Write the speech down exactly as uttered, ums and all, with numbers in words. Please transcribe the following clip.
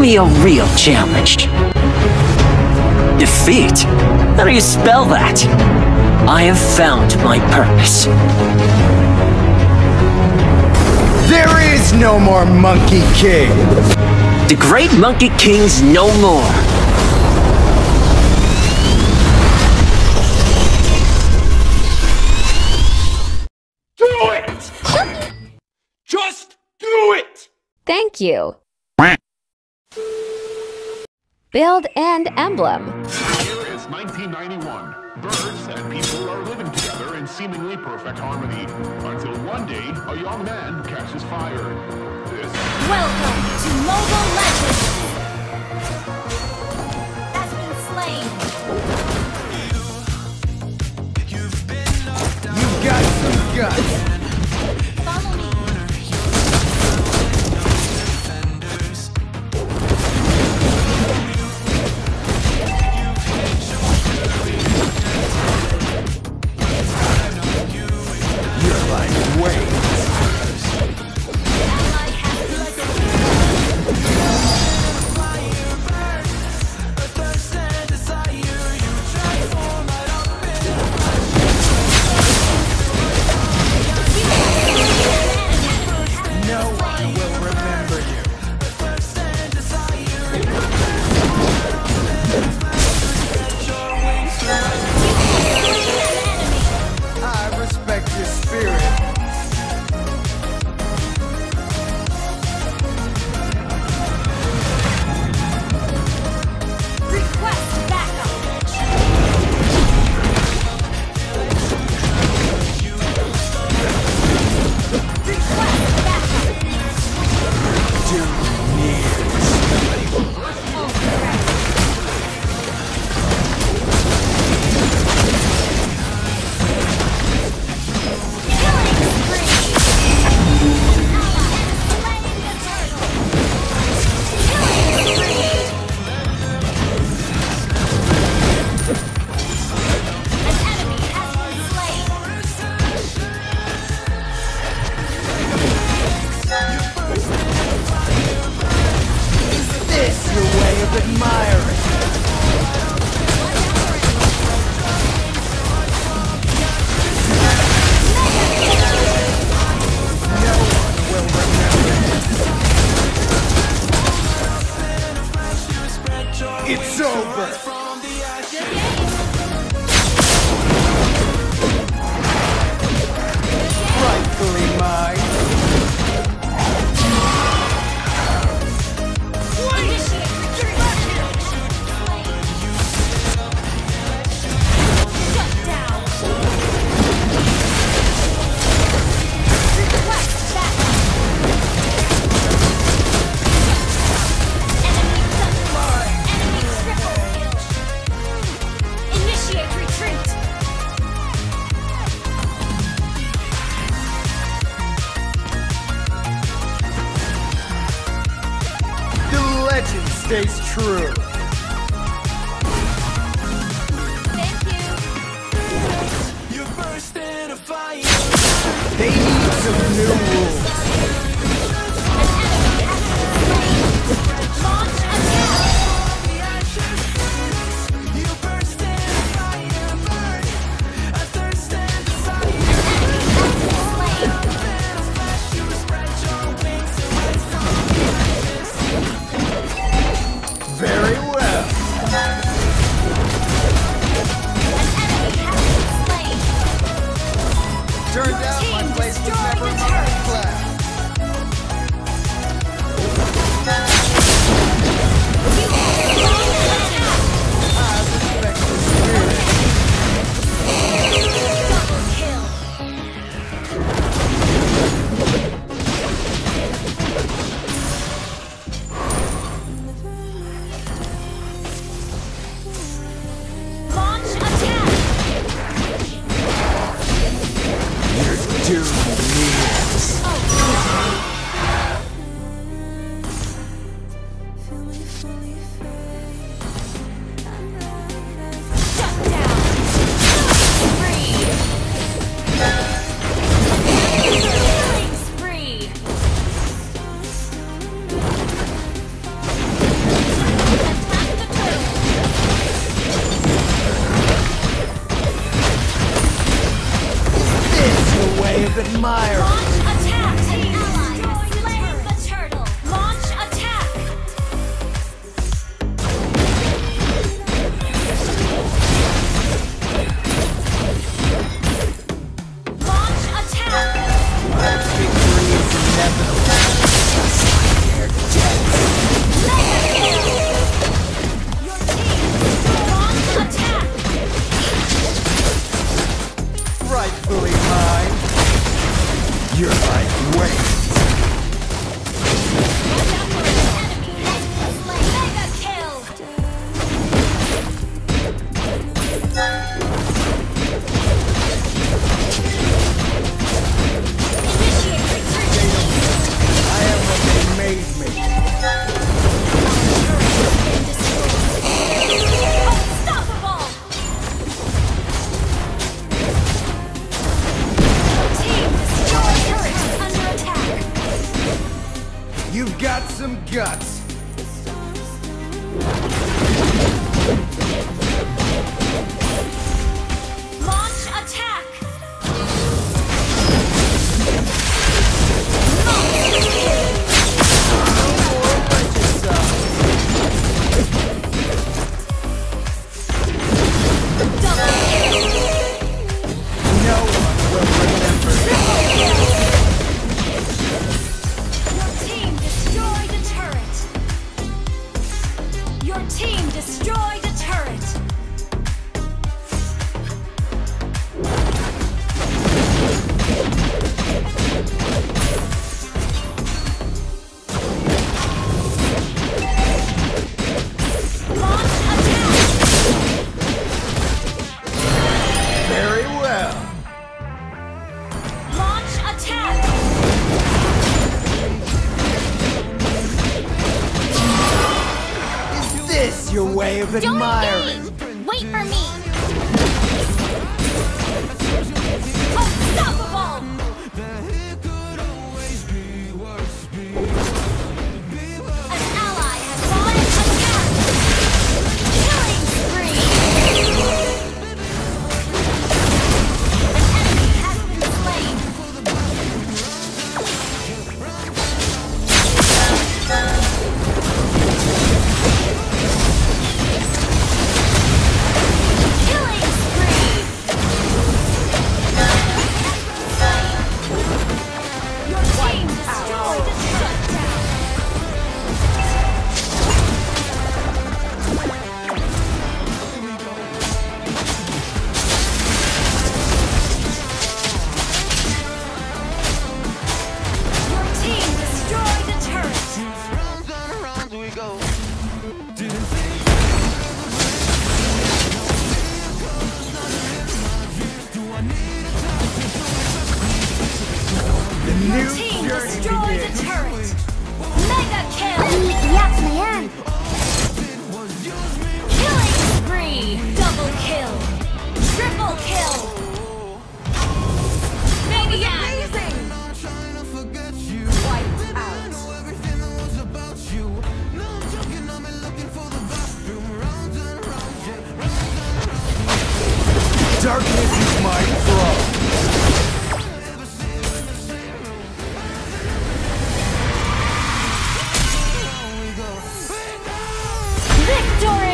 me a real challenge. Defeat? How do you spell that? I have found my purpose. There is no more Monkey King! The great Monkey King's no more. Do it! Just do it! Thank you. Build and emblem. Here is nineteen ninety-one. Birds and people are living together in seemingly perfect harmony until one day a young man catches fire. This Welcome to Mobile Legends! Has been slain. You've got some guts! Follow me. You're like waves! It's over! Rightfully mine. Legend stays true. Thank you. You burst in a fire. They need some new rules. Launch attack. You burst in a fire, burn. I thirst and desire. You spread your wings away from the Very well. Turned out my place was never my class. You've got some guts. Launch attack! No one will remember. Your team destroyed a turret! Your team destroyed a turret! Launch attack! Very well. Launch attack! Is this your way of admiring? Wait for me! Unstoppable! An ally has launched attack! Killing spree! An enemy has been slain! Killing spree! Your team destroyed the shutdown! Your team destroyed the turret! The Your new team journey destroyed begins. the turret! Mega kill! Killing spree! Double kill! Triple kill! Maniac! Wiped out! Darkness is my throne. Victory!